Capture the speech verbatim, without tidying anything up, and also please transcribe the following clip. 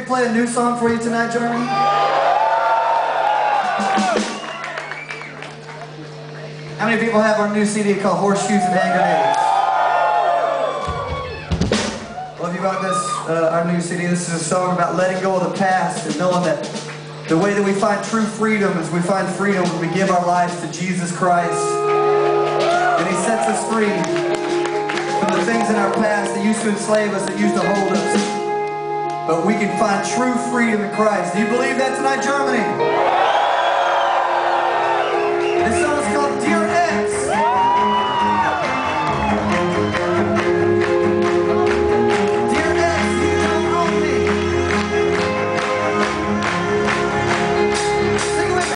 play a new song for you tonight, Germany? How many people have our new C D called Horseshoes and Hand Grenades? Love you about this, uh, our new C D. This is a song about letting go of the past and knowing that the way that we find true freedom is we find freedom when we give our lives to Jesus Christ. And He sets us free from the things in our past that used to enslave us, that used to hold us. But we can find true freedom in Christ. Do you believe that tonight, Germany?